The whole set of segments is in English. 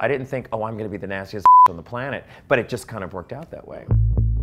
I didn't think, oh, I'm gonna be the nastiest on the planet, but it just kind of worked out that way.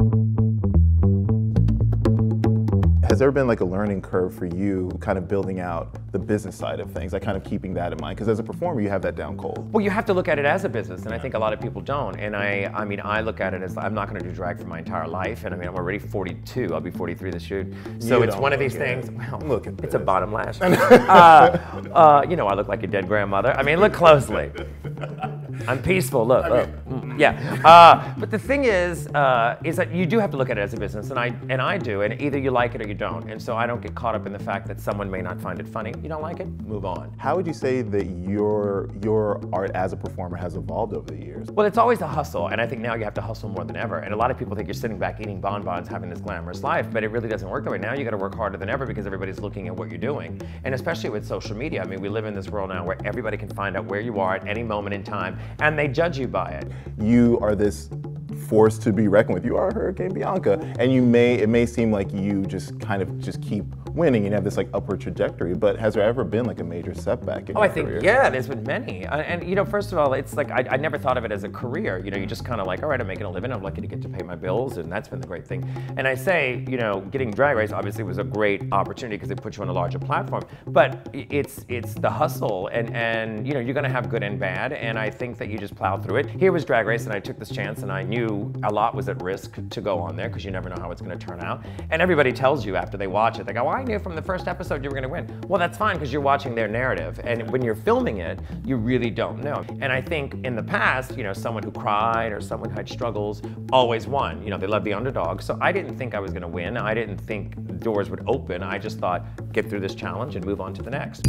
Has there been like a learning curve for you kind of building out the business side of things, like kind of keeping that in mind? Because as a performer, you have that down cold. Well, you have to look at it as a business, and I think a lot of people don't. And I mean, I look at it as I'm not going to do drag for my entire life. And I mean, I'm already 42. I'll be 43 this year. So it's one of these things. Well, look at it's a bottom lash. You know, I look like your dead grandmother. I mean, look closely. I'm peaceful. Look. Yeah. But the thing is that you do have to look at it as a business, and I do. And either you like it or you don't. And so I don't get caught up in the fact that someone may not find it funny. You don't like it? Move on. How would you say that your art as a performer has evolved over the years? Well, it's always a hustle, and I think now you have to hustle more than ever. And a lot of people think you're sitting back eating bonbons, having this glamorous life, but it really doesn't work that way. Now you got to work harder than ever because everybody's looking at what you're doing. And especially with social media, I mean, we live in this world now where everybody can find out where you are at any moment in time, and they judge you by it. You are this force to be reckoned with. You are Hurricane Bianca, and it may seem like you just kind of keep winning and have this like upward trajectory, but has there ever been like a major setback in your career? I think, yeah, there's been many. And you know, first of all, it's like, I never thought of it as a career. You know, you just kind of like, all right, I'm making a living, I'm lucky to get to pay my bills, and that's been the great thing. And I say, you know, getting Drag Race obviously was a great opportunity because it puts you on a larger platform, but it's the hustle, and you know, you're gonna have good and bad, and I think that you just plow through it. Here was Drag Race, and I took this chance, and I knew a lot was at risk to go on there because you never know how it's gonna turn out. And everybody tells you after they watch it, they go, well, I knew from the first episode you were gonna win. Well, that's fine because you're watching their narrative, and when you're filming it, you really don't know. And I think in the past, you know, someone who cried or someone who had struggles always won. You know, they love the underdog. So I didn't think I was gonna win. I didn't think doors would open. I just thought, get through this challenge and move on to the next.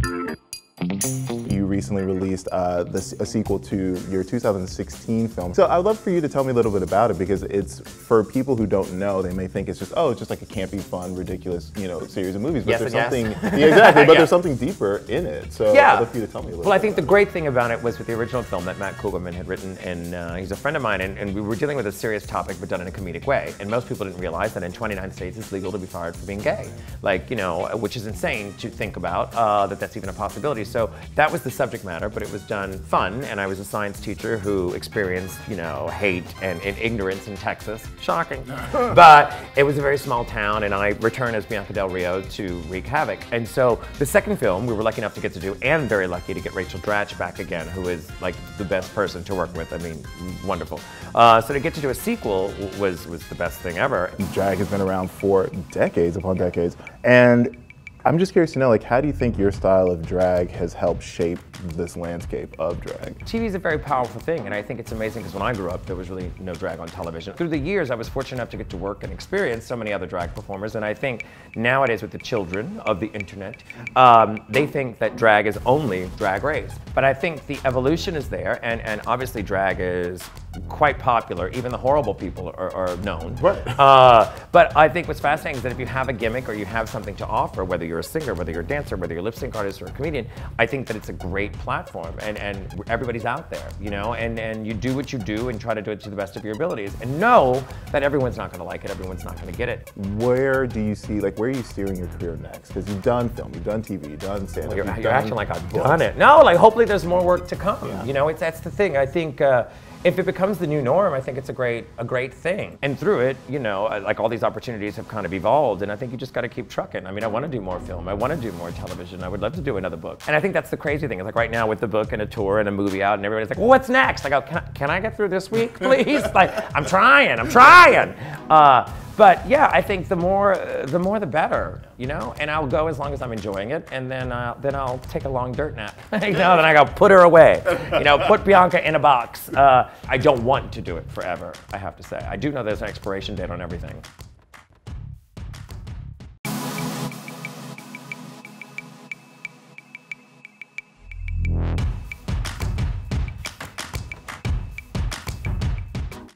You recently released a sequel to your 2016 film. So I'd love for you to tell me a little bit about it, because it's, for people who don't know, they may think it's just, oh, it's just like a campy, fun, ridiculous, you know, series of movies. But there's something, yeah, exactly, but there's something deeper in it. So I'd love for you to tell me a little bit. Well, I think the great thing about it was with the original film that Matt Kugelman had written, and he's a friend of mine, and we were dealing with a serious topic, but done in a comedic way. And most people didn't realize that in 29 states it's legal to be fired for being gay. Like, you know, which is insane to think about, that that's even a possibility. So that was the subject matter, but it was done fun, and I was a science teacher who experienced, you know, hate and ignorance in Texas. Shocking. But it was a very small town, and I returned as Bianca Del Rio to wreak havoc. And so the second film we were lucky enough to get to do, and very lucky to get Rachel Dratch back again, who is like the best person to work with. I mean, wonderful. So to get to do a sequel was the best thing ever. Drag has been around for decades upon decades, and I'm just curious to know, like, how do you think your style of drag has helped shape this landscape of drag? TV is a very powerful thing, and I think it's amazing because when I grew up, there was really no drag on television. Through the years, I was fortunate enough to get to work and experience so many other drag performers, and I think nowadays with the children of the internet, they think that drag is only Drag Race. But I think the evolution is there, and obviously drag is quite popular. Even the horrible people are known. Right. But I think what's fascinating is that if you have a gimmick or you have something to offer, whether you're a singer, whether you're a dancer, whether you're a lip sync artist or a comedian, I think that it's a great platform, and everybody's out there, you know, and you do what you do and try to do it to the best of your abilities, and know that everyone's not going to like it, everyone's not going to get it. Where do you see, like, where are you steering your career next? Because you've done film, you've done TV, you've done stand-up. Well, you're acting like I've done it. No, like hopefully there's more work to come. Yeah. You know, that's the thing. I think if it becomes the new norm, I think it's a great thing. And through it, you know, like all these opportunities have kind of evolved, and I think you just got to keep trucking. I mean, I want to do more film, I want to do more television, I would love to do another book. And I think that's the crazy thing. It's like right now with the book and a tour and a movie out, and everybody's like, well, what's next? I go, can I get through this week, please? Like, I'm trying. But yeah, I think the more the better, you know? And I'll go as long as I'm enjoying it, and then I'll take a long dirt nap. You know, then I go, put her away. You know, put Bianca in a box. I don't want to do it forever, I have to say. I do know there's an expiration date on everything.